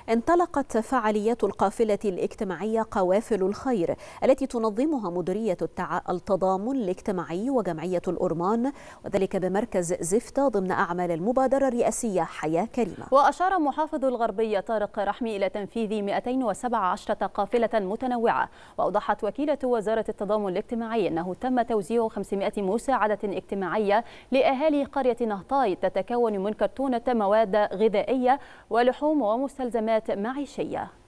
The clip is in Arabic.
انطلقت فعاليات القافلة الاجتماعية قوافل الخير التي تنظمها مديرية التضامن الاجتماعي وجمعية الأورمان، وذلك بمركز زفتة ضمن أعمال المبادرة الرئاسية حياة كريمة. وأشار محافظ الغربية طارق رحمي إلى تنفيذ 217 قافلة متنوعة. وأوضحت وكيلة وزارة التضامن الاجتماعي أنه تم توزيع 500 مساعدة اجتماعية لأهالي قرية نهطاي تتكون من كرتونة مواد غذائية ولحوم ومستلزمات معيشية.